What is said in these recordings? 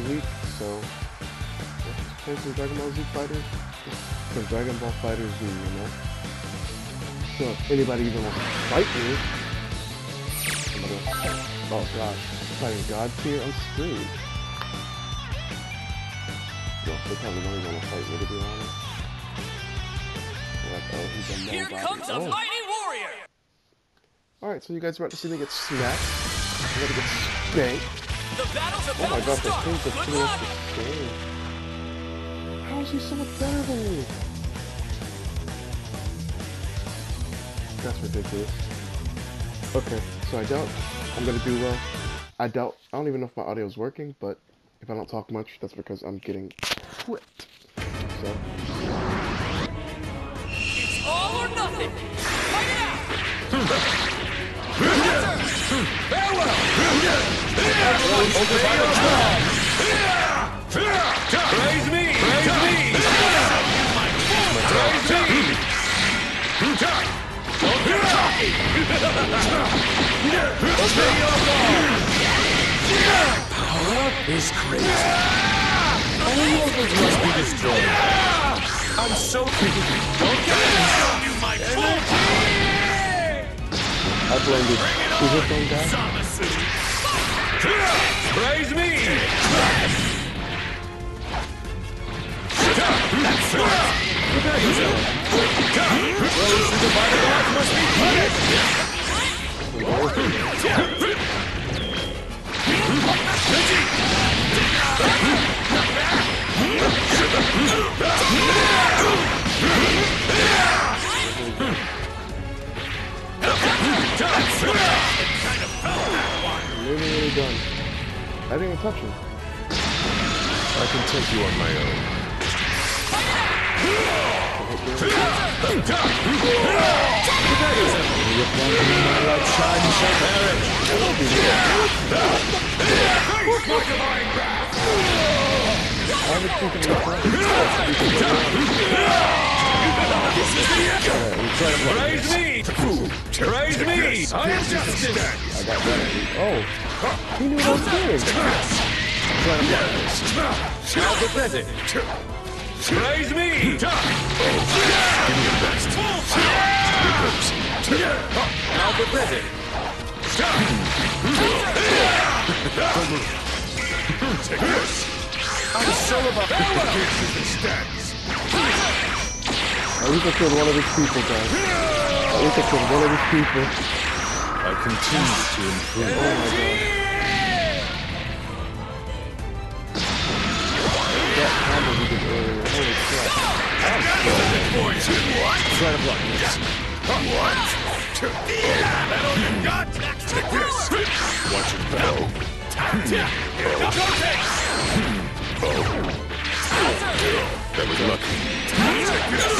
week, so let's play some Dragon Ball Z Fighters. Some Dragon Ball Fighters Z, you know? So if anybody even wants to fight me, oh gosh, fighting God tier, I'm screwed. Well, they probably don't even want to fight me, to be honest. They're like, oh, he's a nobody. Here comes a mighty warrior! Alright, so you guys are about to see me get smacked. I'm gonna get spanked. The battle's about Oh my gosh, to I start. think the Good two luck! of this game. How is he so much better than me? That's ridiculous. Okay, so I doubt I'm gonna do well. I don't even know if my audio is working, but if I don't talk much, that's because I'm getting whipped. So. It's all or nothing! Fight it out! Farewell! Praise me! Praise me! Praise me! Obey your law! Power is great. All mortals must be destroyed. I'm so pretty. Don't get it! Show you my full I blame it. Is it from guy? Praise me! Prepare yourself! Those who divide the life must be punished! Really done. I didn't even touch him. I can take you on my own. My light shine shall perish. I was thinking of Praise me! Praise me! I am justice! I got that. Oh, he knew what I was doing. How pathetic! Praise me! Give me your best. How pathetic! Take this! I'm so about to stands. At least I killed one of his people, guys. At least I killed one of his people. I continue to improve. Oh my god. That combo he did earlier, holy crap. Try to block this. Battle you got! Take this! Watch it battle. That was lucky. Take this!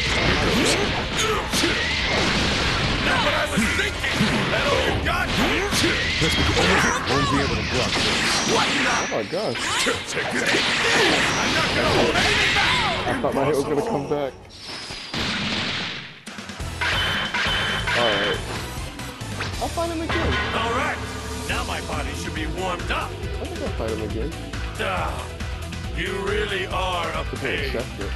Not what I was thinking! Battle you got! Let's be honest, won't be able to block this. What now? Oh my gosh. Take this! I'm not gonna hold anything back! I thought my hit was gonna come back. Alright. I'll fight him again. Alright! Now my body should be warmed up! I think I'll fight him again. You really are a I can pig! accept it.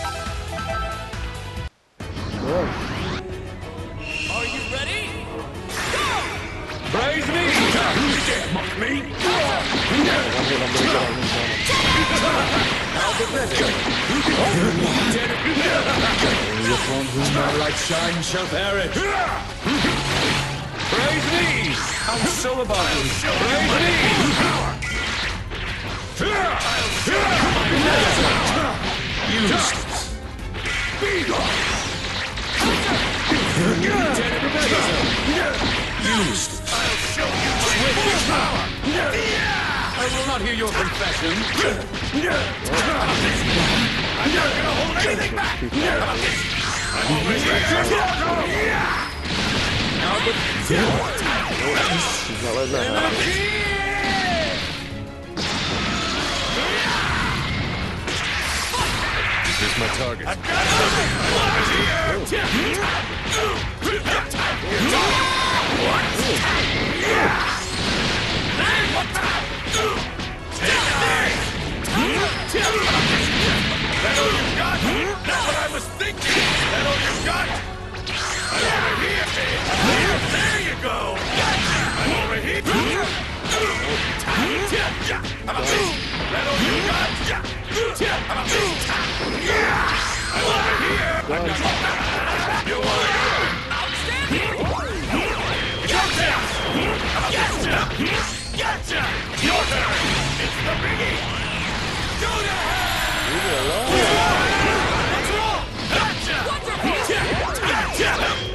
Yeah. Are you ready? Go! Praise me! You can't mock me! One hit, I'm gonna get on him. How pathetic! Only upon whom my light shines shall perish! Praise me! I'm so about you! Praise me! Useless! Be gone! Useless! I'll show you swift power! I will not hear your confession! I'm not gonna hold anything back! I'm always ready! Now the... He's not letting that happen. Here's my target. I've got it! go! I'm over here! I'm a beast! That all you got? I'm a beast! I'm over here! I'm not... You want it? Outstanding! Gotcha! Gotcha! Your turn! It's the biggie! Go to hell! Leave me alone. What's wrong? Gotcha! Gotcha!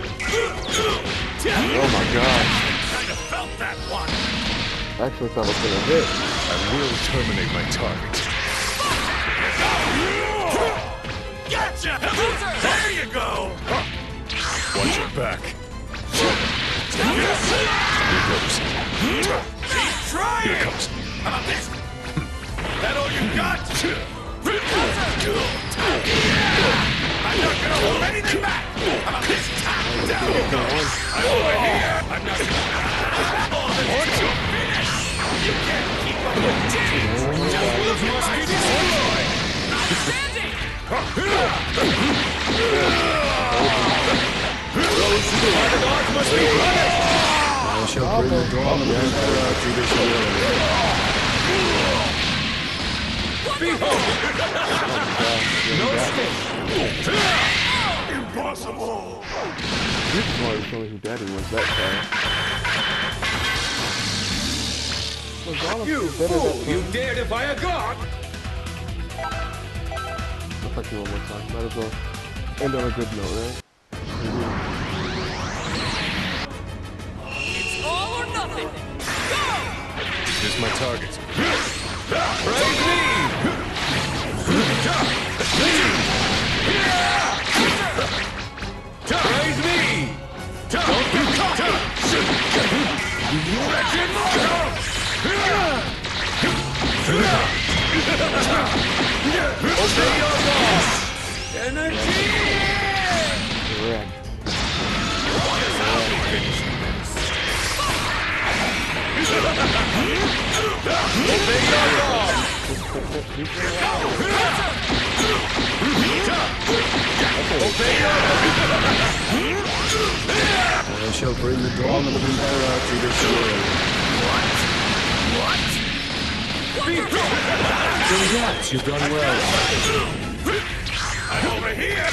Oh my god. Kind of felt that one. I actually thought I was gonna hit. I will terminate my target. Gotcha! There you go! Watch your back. Here goes. Keep trying! Here comes. How about this? That all you got? I'm not gonna hold anything back! How about this? Down you go! I'm over here! I'm not gonna... What's your finish? You can't keep up with James! Just must be destroyed! Outstanding! Those who are the gods must be punished! I shall bring the dawn of the Emperor to this world. Behold! No escape! Impossible! This is why he was showing who daddy was that guy. You fool! You dare defy a god! I'll fuck you one more time. Might as well end on a good note, right? It's all or nothing! Go! Here's my target. Praise me! Praise me! Don't be caught! You wretched mortal! Obey your boss! Energy! Correct. Obey your boss! I shall bring the dawn of the Emperor to this world. Congrats, you've done well. I'm over here!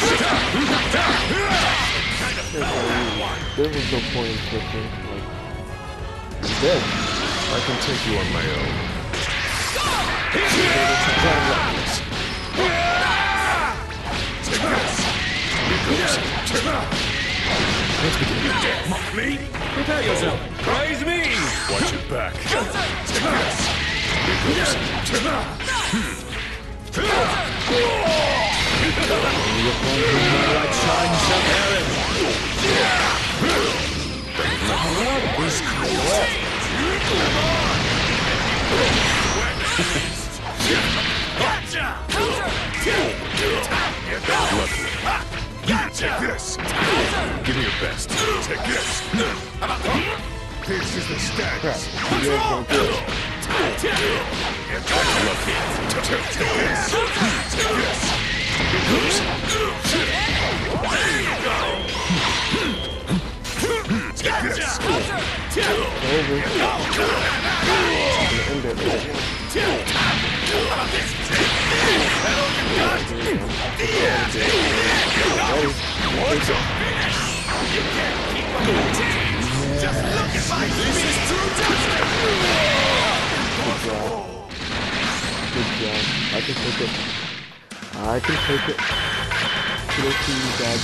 There was no point in switching. Like, he's dead. I can take you on my own. Let's begin. You dare mock me? Prepare yourself. Praise me! Watch your back. Like shine some heaven. Gotcha! Take this! Give me your best. Take this! This is the status. You guys don't do it. Lucky. Take this! Take this! There you go! Take this! Over. End it. What's your finish? You can't keep up with James! Just look at my beast! Good job. I can take it. I can take it. Kudos to you, Dad,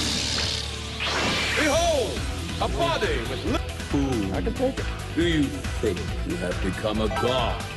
too. Behold, a body with I can take it. Do you think you have become a god?